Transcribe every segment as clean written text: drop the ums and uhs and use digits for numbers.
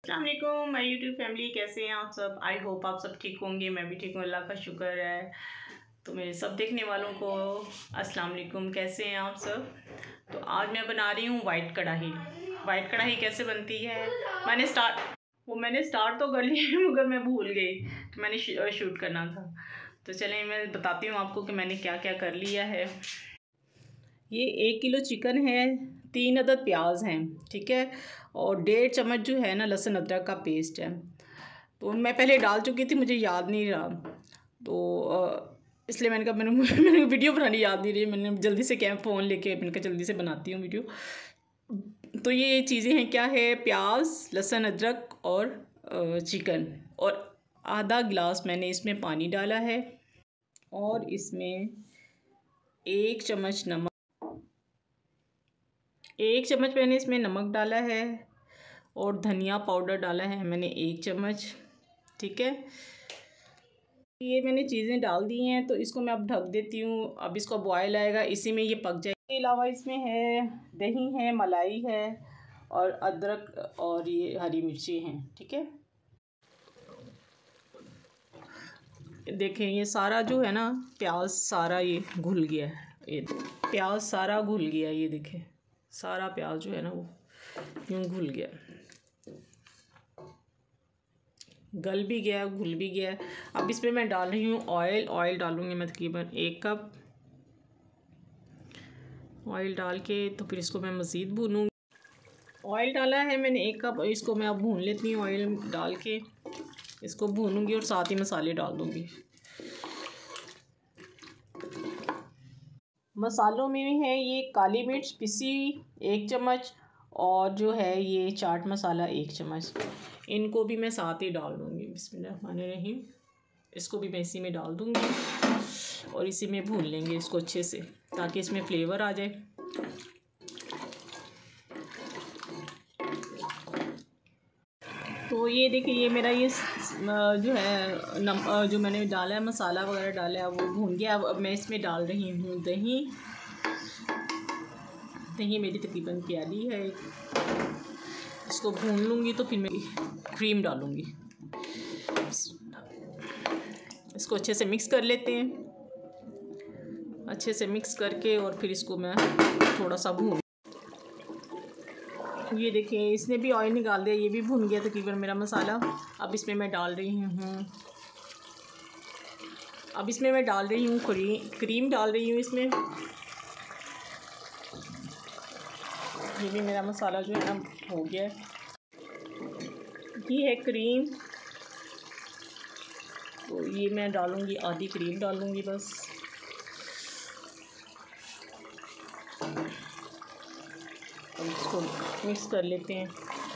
अस्सलाम वालेकुम my YouTube family, कैसे हैं आप सब। आई होप आप सब ठीक होंगे। मैं भी ठीक हूँ, अल्लाह का शुक्र है। तो मेरे सब देखने वालों को अस्सलाम वालेकुम, कैसे हैं आप सब। तो आज मैं बना रही हूँ वाइट कढ़ाई। वाइट कढ़ाई कैसे बनती है मैंने स्टार्ट तो कर लिया मगर मैं भूल गई, तो मैंने शूट करना था। तो चलें मैं बताती हूँ आपको कि मैंने क्या क्या कर लिया है। ये 1 किलो चिकन है, 3 अदद प्याज हैं, ठीक है, और 1.5 चम्मच जो है ना लहसुन अदरक का पेस्ट है। तो मैं पहले डाल चुकी थी, मुझे याद नहीं रहा, तो इसलिए मैंने कहा मैंने वीडियो बनानी याद नहीं रही। मैंने जल्दी से फ़ोन लेके मैंने कहा जल्दी से बनाती हूँ वीडियो। तो ये चीज़ें हैं, क्या है, प्याज, लहसुन अदरक और चिकन, और आधा गिलास मैंने इसमें पानी डाला है, और इसमें 1 चम्मच मैंने इसमें नमक डाला है, और धनिया पाउडर डाला है मैंने 1 चम्मच, ठीक है। ये मैंने चीज़ें डाल दी हैं, तो इसको मैं अब ढक देती हूँ। अब इसको बॉयल आएगा, इसी में ये पक जाएगा। इसके अलावा इसमें है दही है, मलाई है, और अदरक, और ये हरी मिर्ची हैं, ठीक है। देखें ये सारा जो है ना प्याज सारा ये घुल गया है, ये प्याज सारा घुल गया, ये देखें सारा प्याज जो है ना वो यूँ घुल गया, गल भी गया, घुल भी गया। अब इसमें मैं डाल रही हूँ ऑयल डालूँगी मैं तकरीबन 1 कप ऑयल डाल के, तो फिर इसको मैं मज़ीद भूनूँगी। ऑयल डाला है मैंने 1 कप, इसको मैं अब भून लेती हूँ। ऑयल डाल के इसको भूनूँगी और साथ ही मसाले डाल दूँगी। मसालों में भी है ये काली मिर्च पिसी 1 चम्मच, और जो है ये चाट मसाला 1 चम्मच, इनको भी मैं साथ ही डाल दूँगी। बिस्मिल्लाहिर्रहमानिर्रहीम। इसको भी मैं इसी में डाल दूँगी और इसी में भून लेंगे इसको अच्छे से, ताकि इसमें फ्लेवर आ जाए। तो ये देखिए, ये मेरा ये जो है जो मैंने डाला है, मसाला वगैरह डाला है, वो भून गया। अब मैं इसमें डाल रही हूँ दही मेरी तकरीबन प्याली है। इसको भून लूँगी तो फिर मैं क्रीम डालूँगी। इसको अच्छे से मिक्स कर लेते हैं, अच्छे से मिक्स करके, और फिर इसको मैं थोड़ा सा भून। ये देखिए इसने भी ऑयल निकाल दिया, ये भी भून गया तकरीबन मेरा मसाला। अब इसमें मैं डाल रही हूँ क्रीम डाल रही हूँ इसमें। ये भी मेरा मसाला जो है ना हो गया है। ये है क्रीम, तो ये मैं डालूँगी, आधी क्रीम डालूँगी बस। इसको मिक्स कर लेते हैं,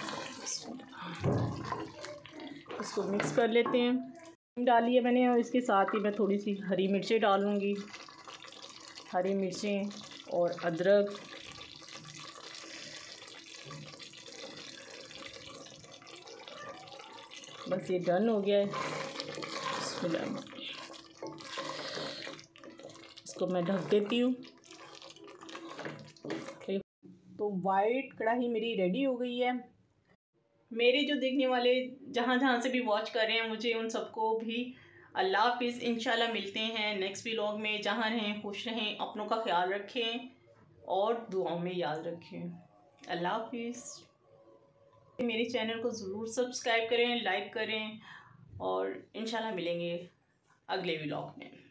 इसको मिक्स कर लेते हैं। डाली है मैंने, और इसके साथ ही मैं थोड़ी सी हरी मिर्चें डालूँगी, हरी मिर्चें और अदरक। बस ये डन हो गया है। इसको मैं ढक देती हूँ। तो वाइट कढ़ाई मेरी रेडी हो गई है। मेरे जो देखने वाले जहाँ से भी वॉच कर रहे हैं, मुझे उन सबको भी अल्लाह हाफिज़। इंशाल्लाह मिलते हैं नेक्स्ट व्लॉग में। जहाँ रहें खुश रहें, अपनों का ख्याल रखें और दुआओं में याद रखें। अल्लाह हाफिज़। मेरे चैनल को ज़रूर सब्सक्राइब करें, लाइक करें, और इंशाल्लाह मिलेंगे अगले व्लॉग में।